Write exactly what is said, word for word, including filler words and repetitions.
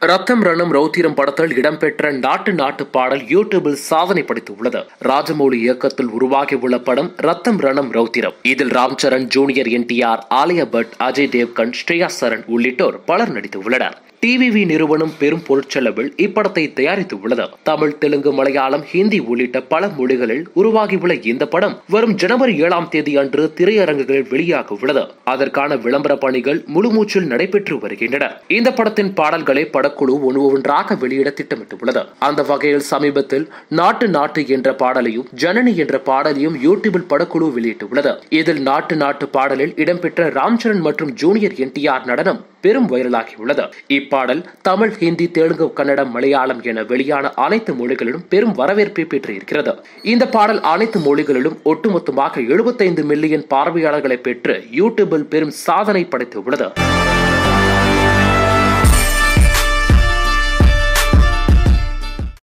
ரத்தம் ரணம் ரௌத்திரம் படத்தில் இடம்பெற்ற நாட்டு நாட்டு பாடல் யூடியூபில் சாதனை படைத்துள்ளது. ராஜமௌலி இயக்கத்தில் உருவாகியுள்ள படம் ரத்தம் ரணம் ரௌத்திரம். இதில் Ram Charan, junior N T R, Alia Bhatt, Ajay Devgn, Shriya Saran உள்ளிட்டோர் பலர் நடித்துள்ளனர். டிவிவி நிறுவனம் பெரும் பொருட்செலவில் இப்படத்தை தயாரித்துள்ளது. தமிழ், தெலுங்கு, மலையாளம், ஹிந்தி உள்ளிட்ட பல மொழிகளில் உருவாகியுள்ள இந்த படம் வரும் ஜனவரி ஏழாம் தேதி அன்று திரையரங்குகளில் வெளியாக உள்ளது. அதற்கான விளம்பர பணிகள் முழுமூச்சில் நடைபெற்று வருகின்றன. இந்த படத்தின் பாடல்களை படக்குழு ஒன்று ஒன்றாக வெளியிட திட்டமிட்டுள்ளது. அந்த வகையில் சமீபத்தில் நாட்டு நாட்டு என்ற பாடலையும் ஜனனி என்ற பாடலையும் யூடியூபில் படக்குழு வெளியிட்டுள்ளது. இதில் நாட்டு நாட்டு பாடலில் இடம்பெற்ற ராம்சரண் மற்றும் ஜூனியர் என் டி ஆர் நடனம் பெரும் வைரலாகியுள்ளது. இப்பாடல் தமிழ், ஹிந்தி, தெலுங்கு, கன்னடம், மலையாளம் என வெளியான அனைத்து மொழிகளிலும் பெரும் வரவேற்பை பெற்றிருக்கிறது. இந்த பாடல் அனைத்து மொழிகளிலும் ஒட்டுமொத்தமாக எழுபத்தைந்து மில்லியன் பார்வையாளர்களை பெற்று யூடியூபில் பெரும் சாதனை படைத்துள்ளது.